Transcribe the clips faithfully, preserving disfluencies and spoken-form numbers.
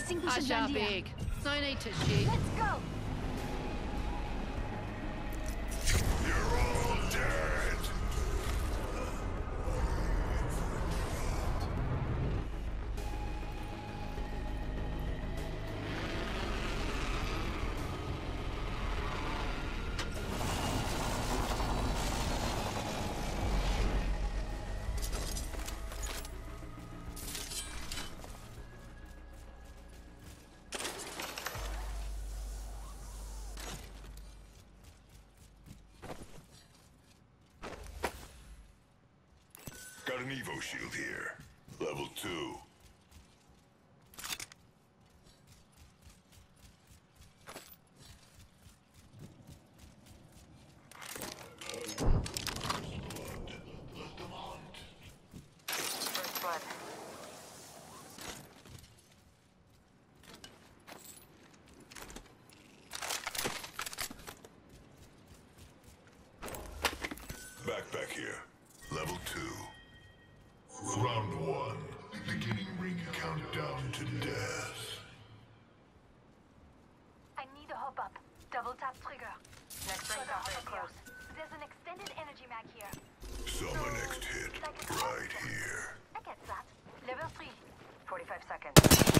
Extinguisher Aja Jandia. big. No need to shoot. Let's go. You're all dead. Got an Evo shield here. Level two. First blood. Backpack here. Level two. Round one. Beginning ring countdown to death. I need to hop up. Double tap trigger. Next ring's not very close. There's an extended energy mag here. Saw my next hit right here. I get that. Level three. forty-five seconds.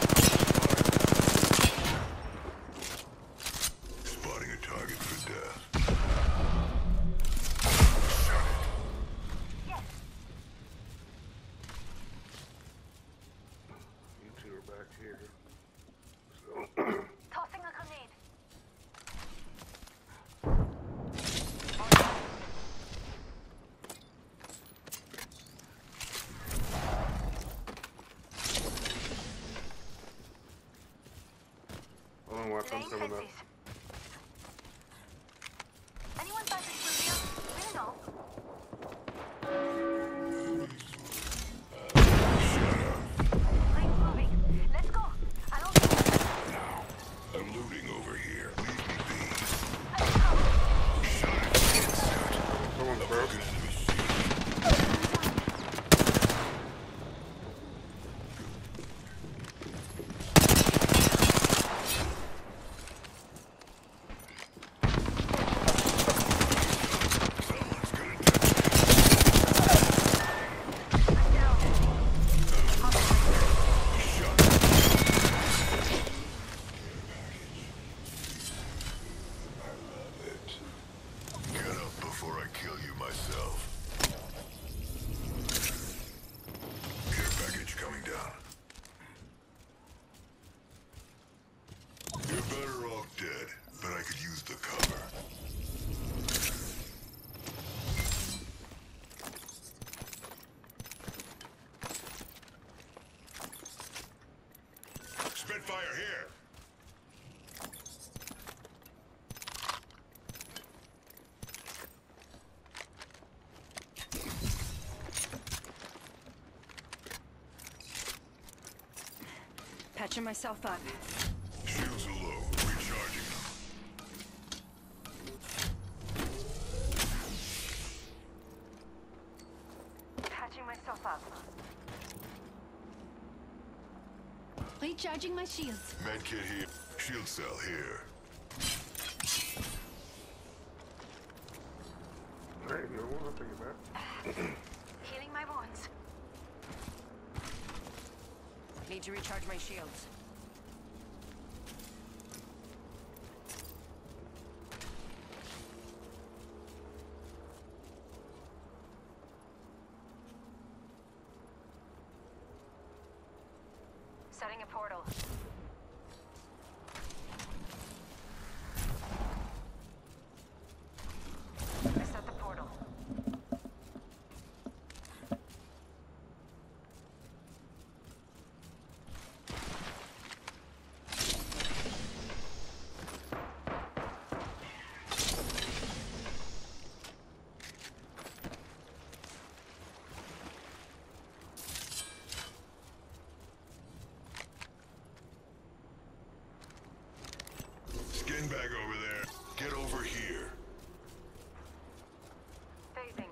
Spotting a target for death. Yes. You two are back here. So, Tossing a grenade. hold on, watch, I'm Laying coming up. fences. Anyone passing through here? Really know. Ring's moving. Let's go. I don't think Now, I'm looting over here. Leave me be. Let's go. Shot it. Headset. Someone's A broken. broken enemy shield. Someone's gonna I'm down. shot it. I love it. Get up before I kill you myself. Care package coming down. You're better off dead, but I could use the cover. Spitfire here. Patching myself up. Shields are low. Recharging them. Patching myself up. Recharging my shields. Medkit here. Shield cell here. Hey, no one, I'll take it back. Healing my wounds. Need to recharge my shields. Setting a portal. I set the portal. Skin bag over there. Get over here. Phasing.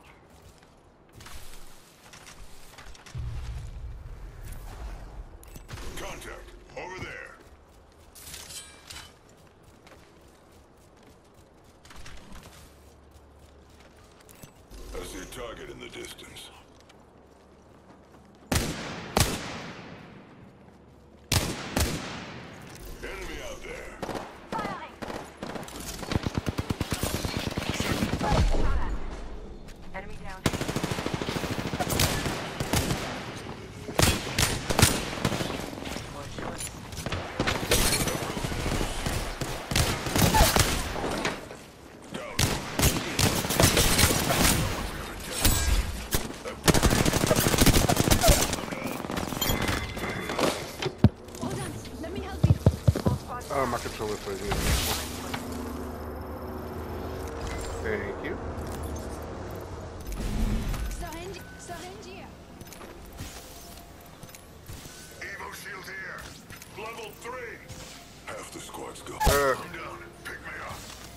Contact. Over there. see a target in the distance. Enemy out there. Firing! Enemy down. More shorts. Hold on, let me help you. Oh, my controller's right here. Thank you. Syringe, syringe here. Evo shield here. Level three. Half the squad's gone. Uh. Come down. Pick me up.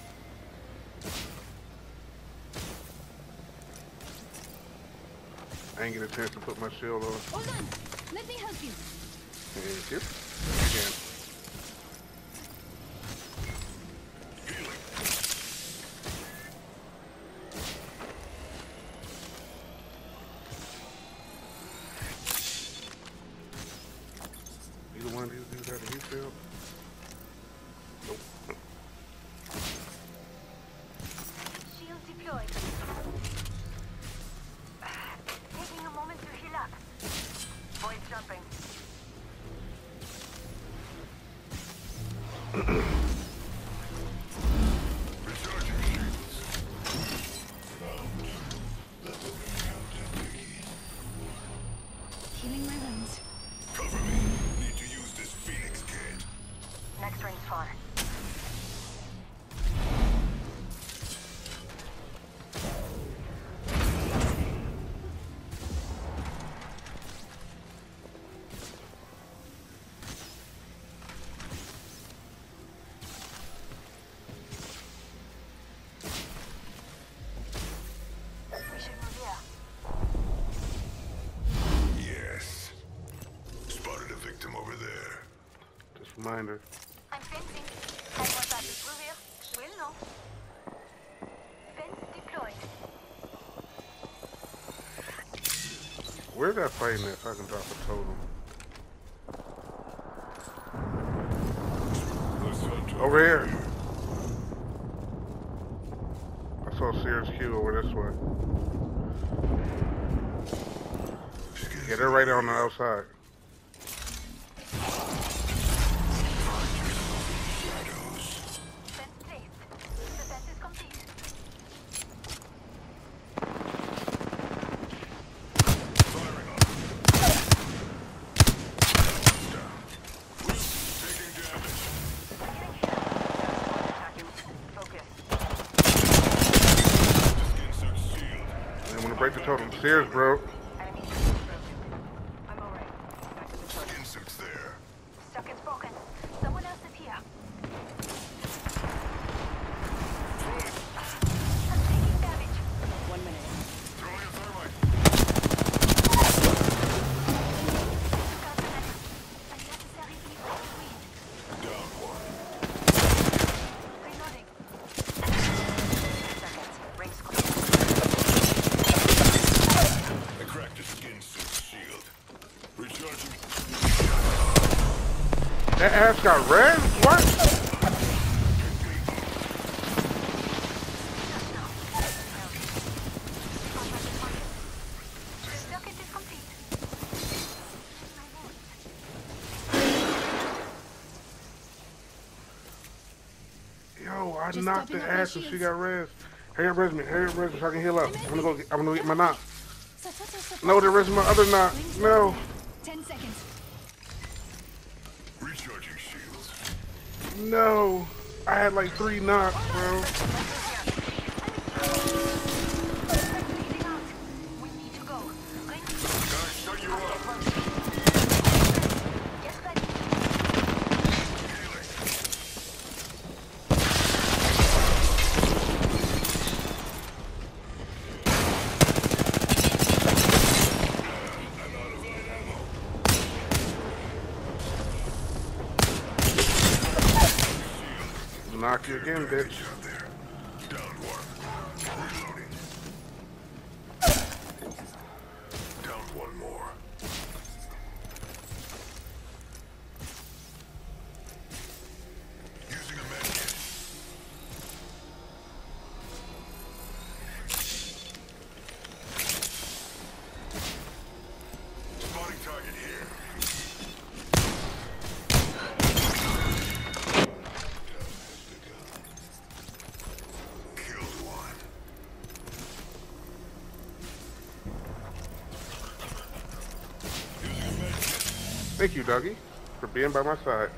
I ain't get a chance to put my shield on. Hold on, let me help you. Thank you. Again. Healing. You the one who do that in shield? Nope. Shield deployed. Taking a moment to heal up. Void jumping. Recharging shields. Found. Let them count Piggy. Healing my wounds. Cover me. Need to use this Phoenix kit. Next ring's far. We should move here. Yes. Spotted a victim over there. Just a reminder. I'm fencing. Anyone passes through here? We'll know. Fence deployed. Where's that fighting at so I can drop a totem? Let's hunt Over here. I saw Sears Q over this way. Yeah, they're right on the outside. Fence placed. The fence is complete. Firing up. Down. Taking damage. Attacking. Focus. Skin suit shield. I'm gonna break the totem. Sears broke. Enemy shield broken. I'm alright. Back to the charge. Skin suits there. Socket's broken. Someone else is here. I'm taking damage. One minute. Throwing a thermite. Unnecessary evil between. Down one. Reloading. Seconds. Ring's close. I cracked a skin suit shield. Recharging. That ass got red? What? The socket is complete. My wounds. Yo, I Just knocked topping the up my ass and she shields. got res. Hurry up, res me. Hurry up, res me so I can heal up. I'm gonna go. Get, I'm gonna go get my knock. So, so, so, so, No, there is my other knock. Wings No. Ten seconds. Recharging shields. No. I had like three knocks, bro. Leading out. We need to go. Ring. Guys, shut you up. Yes, buddy. Healing. I'm out of light ammo. Knock you again, bitch. Out there. Down one. Reloading. one more. Using a medkit. Spotting target here. Killed one. Using a medkit. Thank you, Dougie, for being by my side.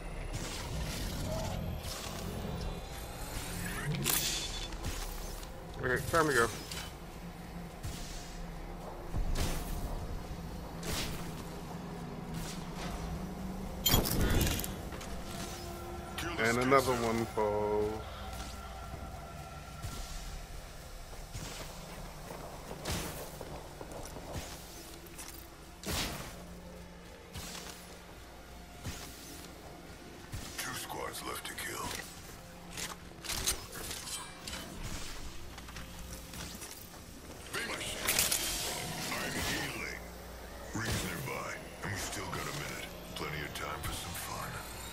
Okay, time to go. And another one falls. Two squads left to kill. Finish. I'm healing. Rings nearby, and we still got a minute. Plenty of time for some fun.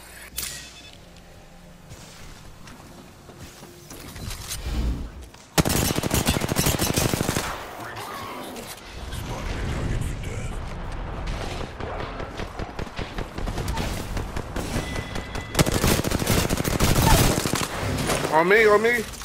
Rings close. Spotting a target for death. On me, on me.